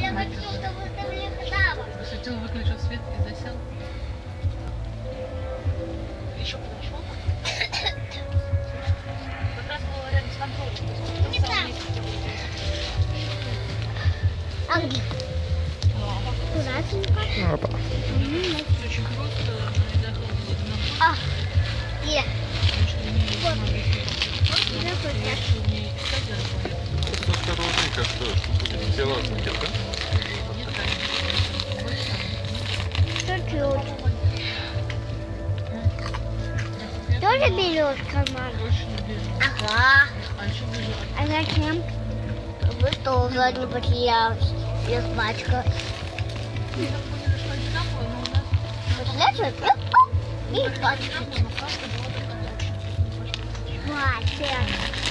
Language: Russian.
Шатил, выключил свет и засел. Еще подошел. Как раз было рядом с контролем. Не так. Ангел. Аккуратненько. Опа. Очень просто. А, где? Вот. Осторожненько, что тело нет, да? Чуть-чуть. Тоже берешь карман? Ага. А зачем? Вы тоже не потерялись. Без пачка. Представляешь, и пачка. Хватит.